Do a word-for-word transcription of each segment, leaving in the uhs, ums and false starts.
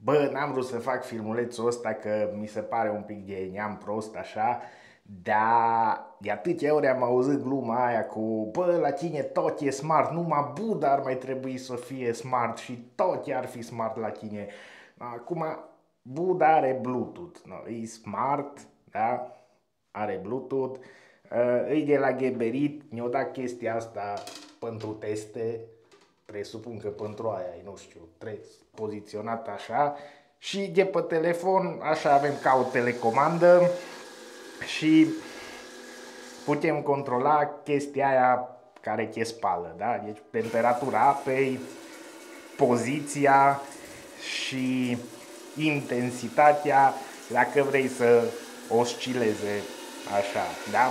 Bă, n-am vrut să fac filmulețul ăsta că mi se pare un pic de neam prost așa, dar de atâtea ori am auzit gluma aia cu bă, la tine tot e smart, numai Buddha ar mai trebui să fie smart și tot ar fi smart la tine. Acum, Buddha are Bluetooth, no, e smart, da? Are Bluetooth, uh, e de la Geberit, ne-o dat chestia asta pentru teste, presupun că pentru aia, nu știu, trebuie poziționat așa și de pe telefon, așa avem ca o telecomandă și putem controla chestia aia care te spală, da? Deci temperatura apei, poziția și intensitatea, dacă vrei să oscileze așa, da?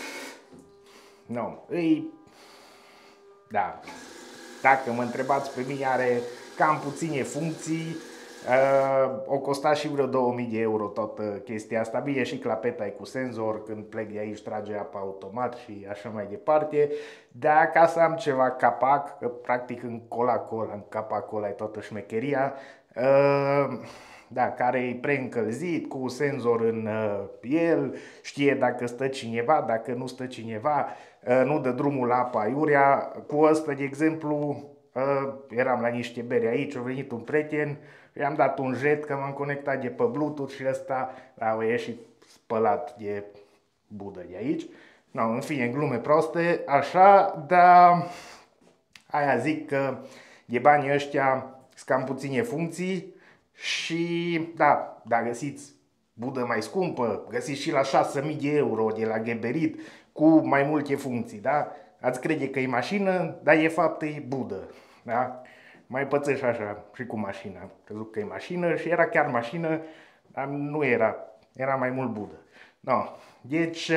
Nu, îi... Da. Dacă mă întrebați pe mine, are cam puține funcții, uh, o costa și vreo două mii de euro toată chestia asta. Bine, și clapeta e cu senzor, când plec de aici trage apa automat și așa mai departe. Dar ca să am ceva capac, că practic în cola-cola, în capacul ăla e toată șmecheria, uh, da, care e preîncălzit, cu senzor în uh, el, știe dacă stă cineva, dacă nu stă cineva, uh, nu dă drumul la apa aiurea. Cu ăsta, de exemplu, uh, eram la niște bere aici, a venit un prieten, i-am dat un jet că m-am conectat de pe Bluetooth și ăsta a ieșit spălat de budă de aici. No, în fine, glume proste, așa, dar aia zic că de banii ăștia sunt cam puține funcții. Și da, dacă găsiți budă mai scumpă, găsiți și la șase mii de euro de la Geberit cu mai multe funcții, da? Ați crede că e mașină, dar de fapt e budă, da? Mai pățești așa și cu mașina. Am crezut că e mașină și era chiar mașină, dar nu era, era mai mult budă. No. Deci,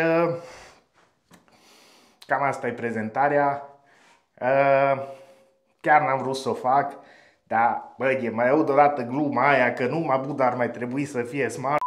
cam asta e prezentarea. Chiar n-am vrut să o fac. Da, bă, mai aud odată gluma aia că numai Buddha ar mai trebui să fie smart.